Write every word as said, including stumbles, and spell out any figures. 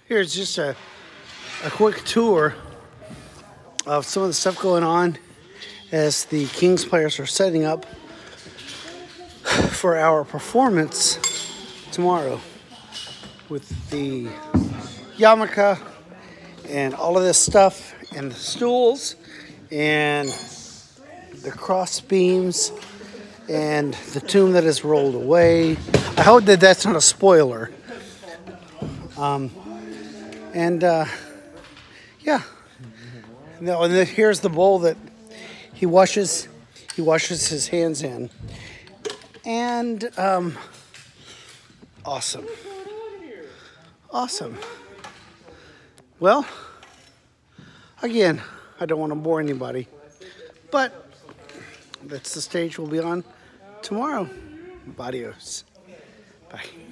Here's just a, a quick tour of some of the stuff going on as the Kings players are setting up for our performance tomorrow with the yarmulke and all of this stuff and the stools and the cross beams and the tomb that is rolled away. I hope that that's not a spoiler. Um, and uh, yeah, no, and then here's the bowl that he washes. He washes his hands in, and um, awesome, awesome. Well, again, I don't want to bore anybody, but that's the stage we'll be on tomorrow. Adios. Bye.